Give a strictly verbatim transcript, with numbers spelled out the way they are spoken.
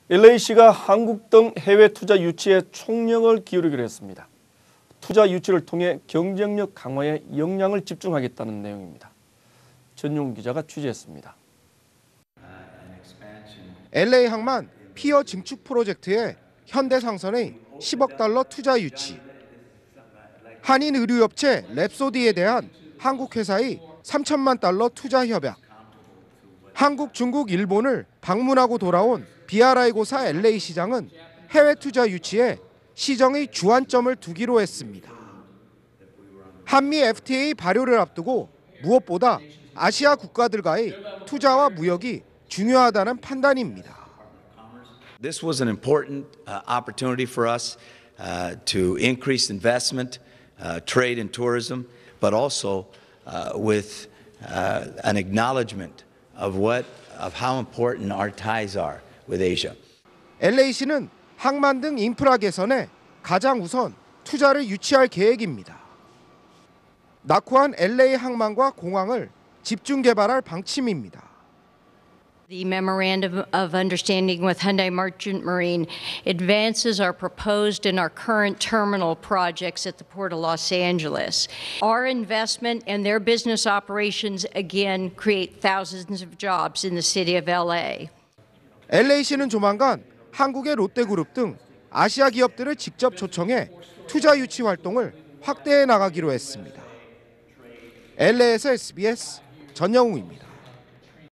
엘에이씨가 한국 등 해외 투자 유치에 총력을 기울이기로 했습니다. 투자 유치를 통해 경쟁력 강화에 역량을 집중하겠다는 내용입니다. 전용 기자가 취재했습니다. 엘에이 항만 피어 증축 프로젝트에 현대상선의 십억 달러 투자 유치, 한인 의류업체 랩소디에 대한 한국 회사의 삼천만 달러 투자 협약, 한국, 중국, 일본을 방문하고 돌아온 비아라이고사 엘에이 시장은 해외 투자 유치에 시정의 주안점을 두기로 했습니다. 한미 에프티에이 발효를 앞두고 무엇보다 아시아 국가들과의 투자와 무역이 중요하다는 판단입니다. This was an important uh, opportunity for us uh, to increase investment, uh, trade and tourism, but also uh, with uh, an acknowledgement of what of how important our ties are with Asia. 엘에이씨는 항만 등 인프라 개선에 가장 우선 투자를 유치할 계획입니다. 낙후한 엘에이 항만과 공항을 집중 개발할 방침입니다. The Memorandum of Understanding with Hyundai Merchant Marine advances are proposed in our current terminal projects at the Port of Los Angeles. Our investment and their business operations again create thousands of jobs in the city of 엘에이. 엘에이씨는 조만간 한국의 롯데그룹 등 아시아 기업들을 직접 초청해 투자 유치 활동을 확대해 나가기로 했습니다. 엘에이에서 에스비에스 전영웅입니다.